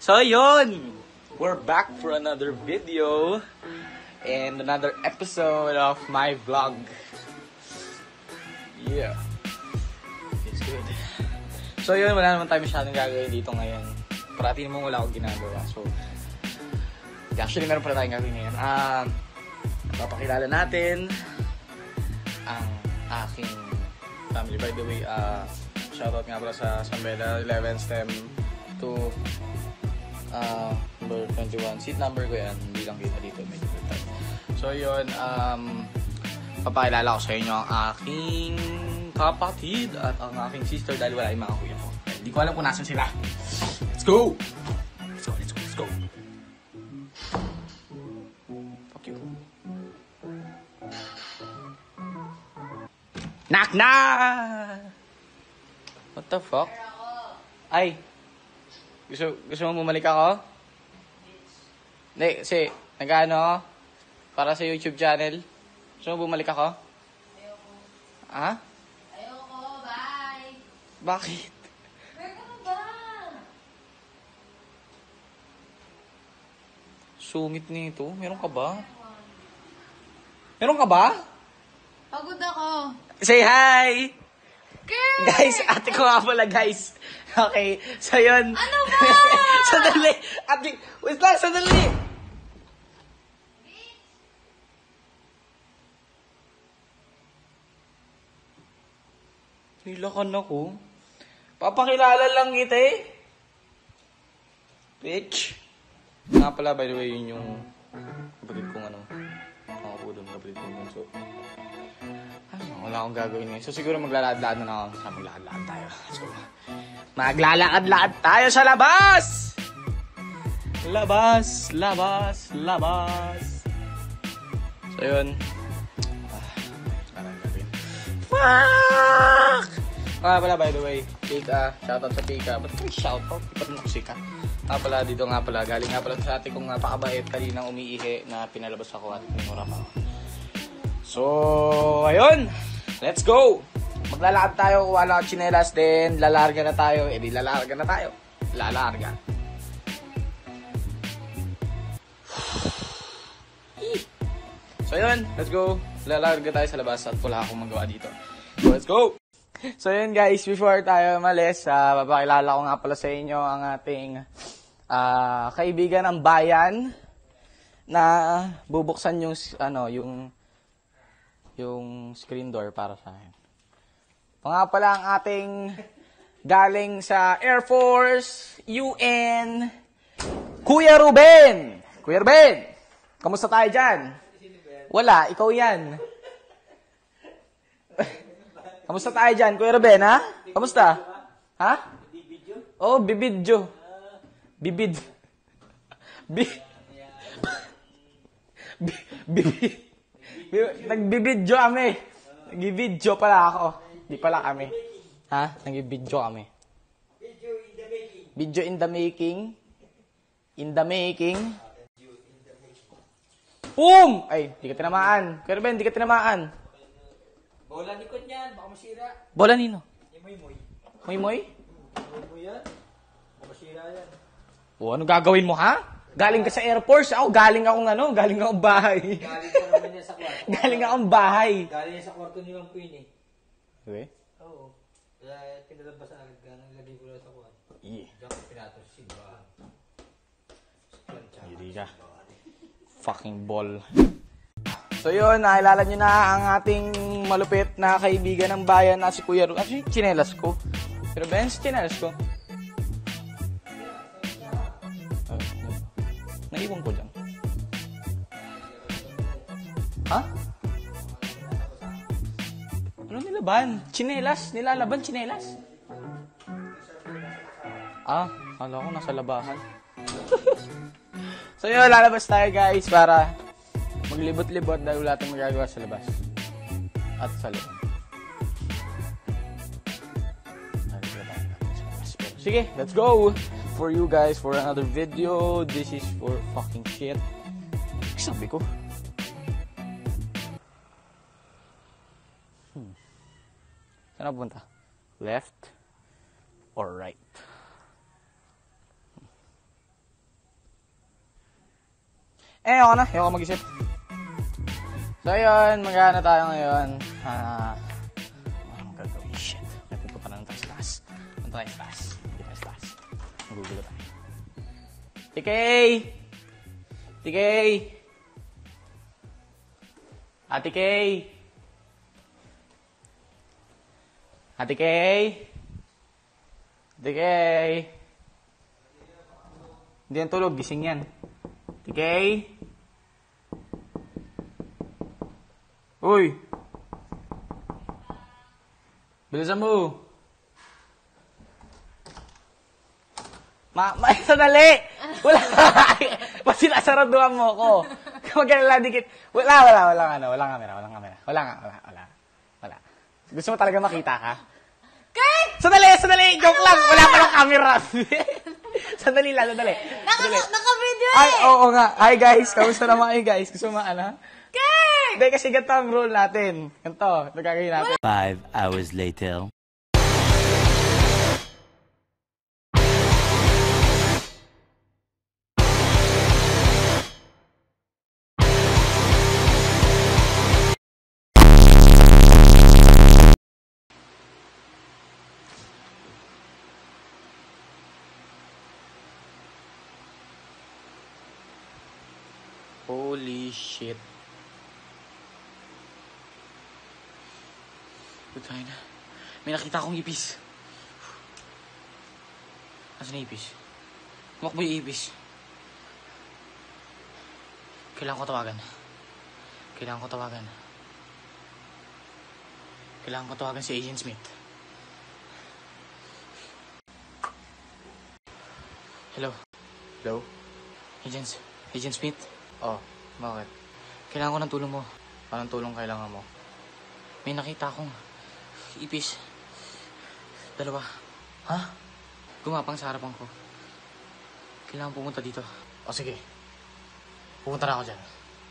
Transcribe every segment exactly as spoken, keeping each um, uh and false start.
So yun, we're back for another video and another episode of my vlog. Yeah, it's good. So yun, wala naman tayo masyadong gagawin dito ngayon. Parating mo wala akong ginagawa. So, actually meron pala tayong gagawin ngayon. Ah, uh, papakilala natin ang aking family. By the way, uh, shoutout nga pala sa Sambela eleven STEM to uh, number twenty-one. Seat number ko yan. Hindi lang kita dito. Medyo time. So yun, um, papakilala ko sa inyo ang aking kapatid at ang aking sister dahil wala yung mga kuya ko. Hindi ko alam kung nasan sila. Let's go! Let's go, let's go, let's go. Fuck you. Knock, knock! What the fuck? Ay! Gusto, gusto mo bumalik ako? Hindi, kasi, nag-ano ako? Para sa YouTube channel. Gusto mo bumalik ako? Ayoko. Ha? Ayoko, bye! Bakit? Where ka na ba? Sungit nito. Meron ka ba? Meron ka ba? Pagod ako. Say hi! Girl! Guys, ate ko nga pala, guys. Okay, so yun. Ano ba? Sandali! Ate, wait lang, sandali! Nilakan ako. Papakilala lang kita eh. Bitch. Nga pala, by the way, yun yung kapatid kong ano. Ako po doon, kapatid kong bunso. Ano, wala akong gagawin ngayon. So siguro maglalakad-lakad na ako. Ah, maglalakad tayo. So, maglalakad-lakad tayo sa labas! Labas, labas, labas. So yun. Ah, wala akong gagawin. Fuck! Ah, pala, by the way, Pika, shoutout sa Pika. Ba't may shoutout? Di pa rin ako sikat. Ah, pala, dito nga pala. Galing nga pala sa ate kong napakabait. Kalinang umiihi na pinalabas ako at pinura pa ako. So, ayun. Let's go! Maglalakad tayo. Wala akong tsinelas din. Lalarga na tayo. Eh, di lalarga na tayo. Lalarga. So, ayun. Let's go. Lalarga tayo sa labas at wala akong magawa dito. So, let's go! So, yun guys. Before tayo malis, uh, papakilala ko nga pala sa inyo ang ating uh, kaibigan ng bayan na bubuksan yung, ano, yung yung screen door para sa akin. O nga pala ang ating galing sa Air Force, U N, Kuya Ruben! Kuya Ruben! Kamusta tayo dyan? Wala, ikaw yan. Kamusta tayo dyan, Kuya Ruben, ha? Kamusta? Ha? Oo, oh, bibidyo. Bibid. Bi... Bibid. Nagbibidyo kami. Nagbibidyo pala ako. Di pala kami. Ha? Nagbibidyo kami. Video in the making. In the making. Boom! Ay, di ka tinamaan. Kuya Ruben, di ka tinamaan. Bola likod niyan, baka masira. Bola nino? Yung moy-moy. Moy-moy? Moy-moy yan. Baka masira yan. O, ano gagawin mo, ha? Galing ka sa Air Force. Ako, galing akong ano, galing akong bahay. Galing pa naman yan sa kwarto. Galing akong bahay. Galing yan sa kwarto ni Mang Queen eh. Okay? Oo. Kaya pinalabas agad ka, naglagay ko lang sa kwarto. Yeah. Diyan ko pinatos si Simbahan. Hindi ka. Fucking ball. So yun, nakilala nyo na ang ating malupit na kaibigan ng bayan na si Kuya Ru. Actually, chinelas ko. Pero Ben, si chinelas ko. Uh, naiwan ko dyan. Ha? Ano nilaban? Chinelas? Nilalaban chinelas? Ah, kala ko nasa labahan. So yun, lalabas tayo guys para maglibot-libot dahil wala tayong magagawa sa labas. At sa loob. Sige, let's go! For you guys, for another video. This is for fucking shit. Sabi ko. Hmm. Saan na punta? Left or right? Eh, ako na. Ayoko mag-isip. So, yun. Mag-ano tayo ngayon. Ah... Uh, ano gagawin? Shit. Nagpupunta na lang tayo sa taas. Punta tayo sa taas. Hindi tayo sa taas. Magugulo tayo. T K! T K! Ate K! Ate K! Ate K! Hindi yan tulog. Gising yan. Ate K! Uy! Bilisan mo! Ma, ma, sandali! Wala! Pag sinasaraduhan mo ko. Magkalala dikit. Wala, wala, wala, ano, walang camera, walang camera. Wala nga, wala, wala. Wala. Gusto mo talaga makita ka? Kurt! Sandali, sandali! Joke lang! Wala pa ng camera! Sandali lang, sandali. Naka, Sandali. naka-video Ay, eh! oo nga. Hi guys, kamusta naman kayo guys? Gusto mo ano? Kurt! Hindi, kasi ganito ang rule natin. Ganito, nagkakain natin. Five hours later. Holy shit. Putay na. May nakita akong ipis. Asan na ipis? Tumakbo yung ipis. Kailangan ko tawagan. Kailangan ko tawagan. Kailangan ko tawagan si Agent Smith. Hello? Hello? Agent, Agent Smith? Oh, bakit? Kailangan ko ng tulong mo. Anong tulong kailangan mo? May nakita akong ipis. Dalawa. Ha? Gumapang sa harapan ko. Kailangan pumunta dito. O sige. Pupunta na ako dyan.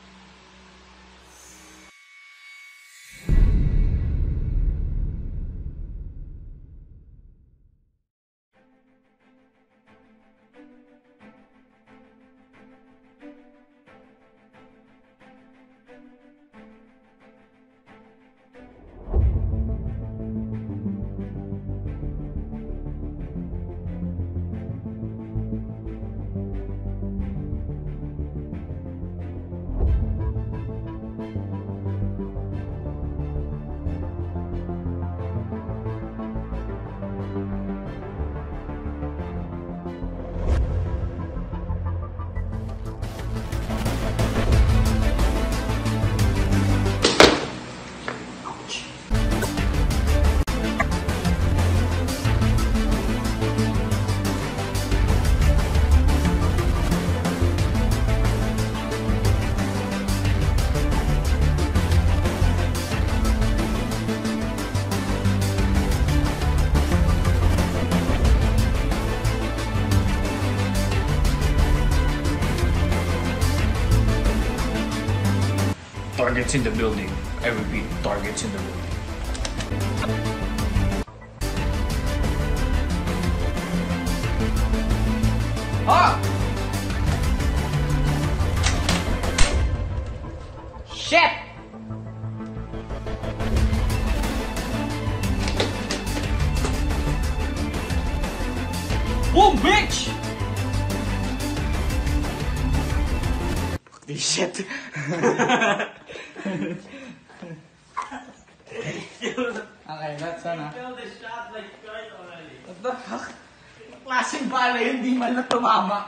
Targets in the building. I repeat, targets in the building. Ha! Shit! Boom, bitch! Fuck this shit. Okay, that's ano. What the fuck? Klaseng bala yun, di man na tumama.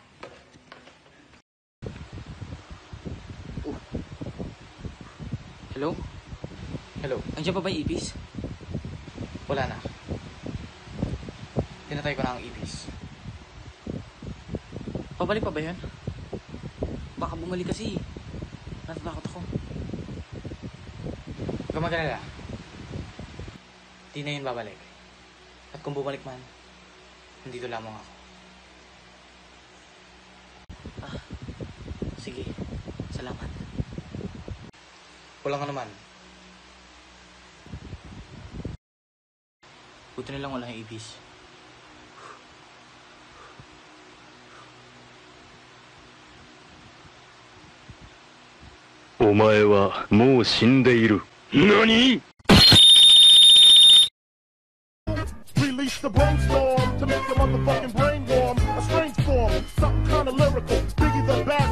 Oh. Hello? Hello? Andiyan pa ba yung ipis? Wala na. Tinatay ko na ang ipis. Pabalik pa ba yun? Baka bumalik kasi. Natatakot ako. Huwag ka mag-alala. Di na yun babalik. At kung bumalik man, nandito lamang ako. Ah, sige. Salamat. Wala ka naman. Buti na lang wala yung ibis. お前はもう死んでいる。何？ Release the brainstorm to make your motherfucking brain warm. A strange form, something kind of lyrical. Biggie the bad